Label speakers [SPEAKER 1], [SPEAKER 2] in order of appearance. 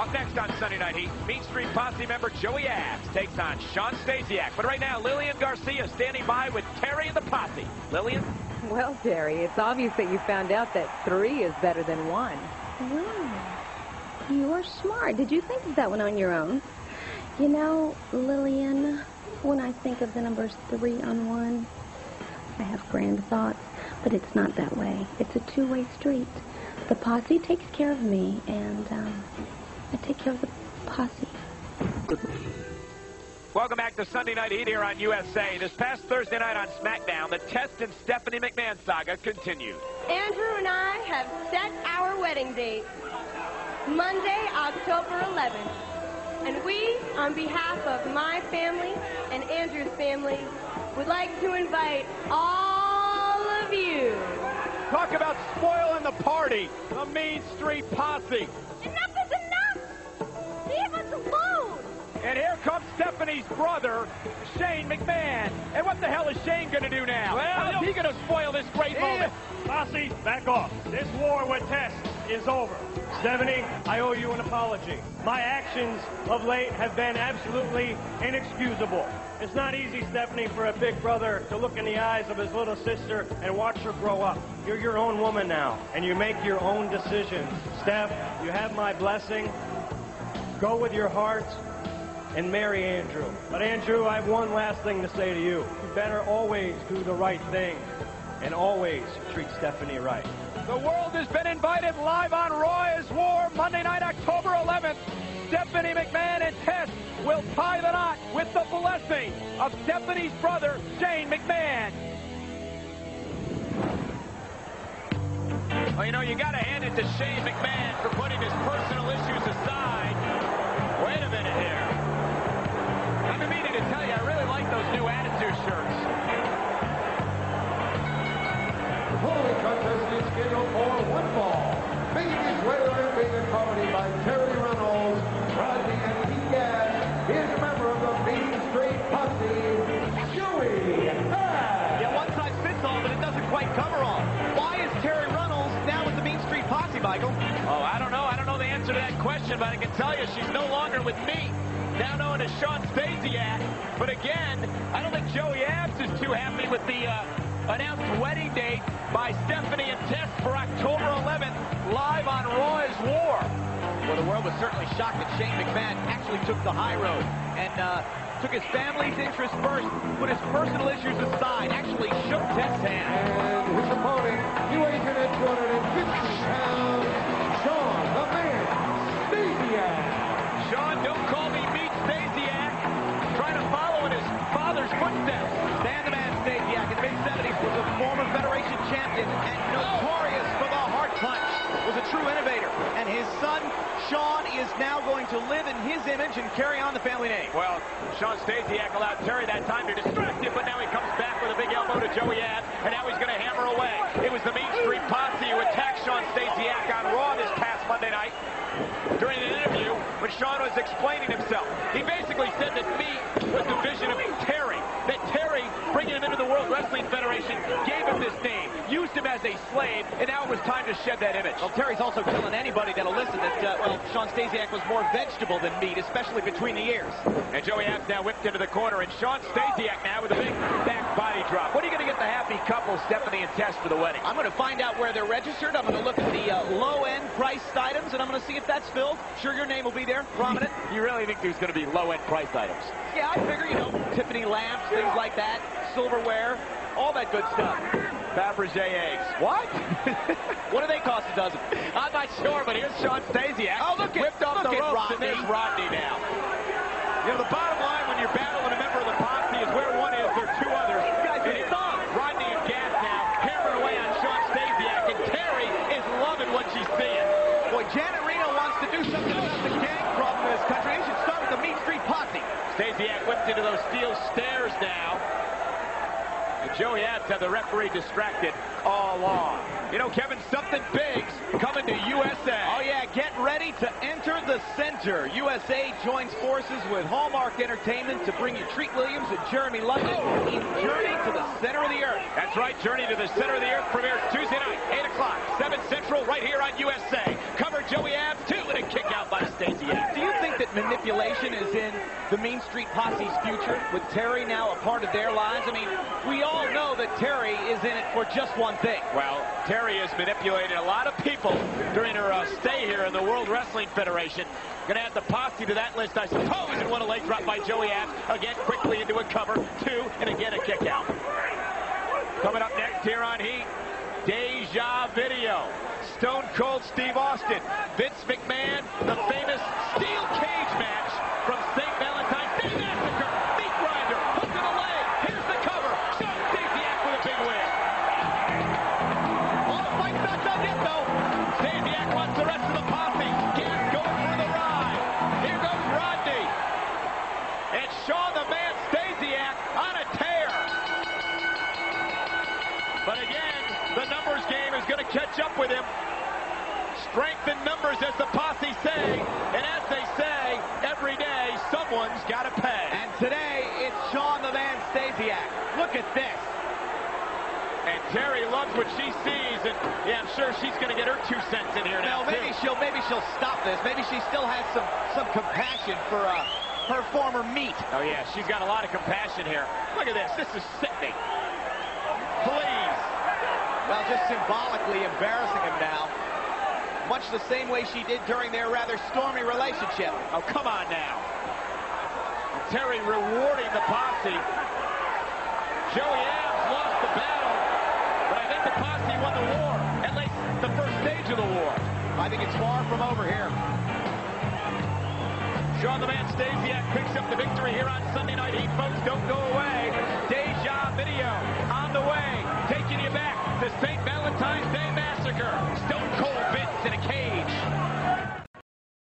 [SPEAKER 1] Up next on Sunday Night Heat, Mean Street Posse member Joey Abs takes on Shawn Stasiak. But right now, Lillian Garcia standing by with Terry and the Posse. Lillian?
[SPEAKER 2] Well, Terry, it's obvious that you found out that 3 is better than 1.
[SPEAKER 3] Wow. You're smart. Did you think of that one on your own? You know, Lillian, when I think of the numbers 3 on 1, I have grand thoughts, but it's not that way. It's a two-way street. The posse takes care of me, and I take care of the posse.
[SPEAKER 1] Welcome back to Sunday Night Heat here on USA. This past Thursday night on SmackDown, the Test and Stephanie McMahon saga continued.
[SPEAKER 4] Andrew and I have set our wedding date, Monday, October 11th. And we, on behalf of my family and Andrew's family, would like to invite all of you.
[SPEAKER 1] Talk about spoiling the party, the Mean Street Posse.
[SPEAKER 4] Enough is enough! Leave us alone!
[SPEAKER 1] And here comes Stephanie's brother, Shane McMahon. And what the hell is Shane going to do now? Well, how's he going to spoil this great moment?
[SPEAKER 5] Posse, back off. This war with Test is over. Stephanie, I owe you an apology. My actions of late have been absolutely inexcusable. It's not easy, Stephanie, for a big brother to look in the eyes of his little sister and watch her grow up. You're your own woman now, and you make your own decisions. Steph, you have my blessing. Go with your heart and marry Andrew. But Andrew, I have one last thing to say to you. You better always do the right thing and always treat Stephanie right.
[SPEAKER 1] The world has been invited live on Raw is War, Monday night, October 11th. Stephanie McMahon and Tess will tie the knot with the blessing of Stephanie's brother, Shane McMahon. Well, you know, you got to hand it to Shane McMahon for putting his personal issues aside. Wait a minute here. I've been meaning to tell you, I really like those new Attitude shirts.
[SPEAKER 6] Holy contest is scheduled for one fall. Making his way to the ring, being accompanied by Terry Reynolds, Rodney, and Pete Gadd, is a member of the Mean Street Posse, Joey Abs.
[SPEAKER 1] Yeah, one size fits all, but it doesn't quite cover all. Why is Terry Reynolds now with the Mean Street Posse, Michael? Oh, I don't know. I don't know the answer to that question, but I can tell you she's no longer with me. Now known as Shawn Stasiak. But again, I don't think Joey Abs is too happy with the announced wedding date by Stephanie and Tess for October 11th, live on Raw is War. Well, the world was certainly shocked that Shane McMahon actually took the high road and took his family's interest first, put his personal issues aside, actually shook Tess' hand.
[SPEAKER 6] And his opponent, new agent at 250 pounds, Shawn, the man, Stasiak.
[SPEAKER 1] Shawn, don't call me Meat Stasiak. Trying to follow in his father's footsteps. Stan the Man Stasiak in the mid-70s was a former Federation champion and notorious for the heart punch. Was a true innovator. And his son, Shawn, is now going to live in his image and carry on the family name. Well, Shawn Stasiak allowed Terry that time to distract him, but now he comes back with a big elbow to Joey Abs, and now he's going to hammer away. It was the Mean Street Posse who attacked Shawn Stasiak on Raw this past Monday night. During an interview, when Shawn was explaining himself, he basically said that Meat was the vision of Terry. That Terry, bringing him into the World Wrestling Federation, gave him this name, used him as a slave, and now it was time to shed that image. Well, Terry's also telling anybody that'll listen that, well, Shawn Stasiak was more vegetable than meat, especially between the ears. And Joey Abs now whipped into the corner, and Shawn Stasiak now with a big back body drop. What are you going to get the happy couple, Stephanie and Tess, for the wedding? I'm going to find out where they're registered. I'm going to look at the low-end priced items, and I'm going to see if that's filled. Sure, your name will be there, prominent. You really think there's going to be low-end priced items? Yeah, I figure, you know, Tiffany lamps, things like that, silverware, all that good stuff. Fabergé eggs. What? What do they cost a dozen? I'm not sure, but here's Shawn Stasiak. Oh, look at, whipped off the ropes, and there's Rodney now. You know, the bottom line when you're battling a member of the Posse is where one is, there are two others. These guys are stung. Rodney and Gadd now hammering away on Shawn Stasiak, and Terry is loving what she's seeing. Boy, Janet Reno wants to do something about the gang problem in this country. They should start with the Mean Street Posse. Stasiak whipped into those steel stairs now. And Joey Abs had the referee distracted all along. You know, Kevin, something big's coming to USA. Oh, yeah, get ready to enter the center. USA joins forces with Hallmark Entertainment to bring you Treat Williams and Jeremy London in Journey to the Center of the Earth. That's right, Journey to the Center of the Earth premieres Tuesday night, 8 o'clock, 7 Central, right here on USA. Cover Joey Abs, too, and a kick out by Stasiak. manipulation is in the Mean Street Posse's future, with Terry now a part of their lives? I mean, we all know that Terry is in it for just one thing.
[SPEAKER 7] Well, Terry has manipulated a lot of people during her stay here in the World Wrestling Federation. Going to add the Posse to that list, I suppose, and one a leg drop by Joey Abs. Again, quickly into a cover, 2, and again a kick out. Coming up next here on Heat, Deja Video. Stone Cold Steve Austin, Vince McMahon, the famous steel cage match from St. Valentine's Day Massacre. Meat grinder, hook to the leg. Here's the cover. Shawn Stasiak with a big win.
[SPEAKER 1] All the fight's not done yet, though. Stasiak wants the rest of the Posse. Gas going for the ride. Here goes Rodney. And Shawn the Man Stasiak on a tear. But again, the numbers game is going to catch up with him. Strength in numbers, as the Posse say, and as they say, every day someone's got to pay. And today, it's Shawn the Man Stasiak. Look at this.
[SPEAKER 7] And Terry loves what she sees, and yeah, I'm sure she's going to get her 2 cents in here now.
[SPEAKER 1] Well, maybe she'll stop this. Maybe she still has some compassion for her former meat.
[SPEAKER 7] Oh yeah, she's got a lot of compassion here. Look at this. This is sickening. Please.
[SPEAKER 1] Well, just symbolically embarrassing him now. Much the same way she did during their rather stormy relationship.
[SPEAKER 7] Oh, come on now. Terry rewarding the Posse. Joey Abs lost the battle, but I think the Posse won the war, at least the first stage of the war.
[SPEAKER 1] I think it's far from over here.
[SPEAKER 7] Shawn the Man Stasiak picks up the victory here on Sunday Night Heat. Folks, don't go away. Deja Video on the way, taking you back to St. Valentine's Day Massacre. Stone Cold Vince in a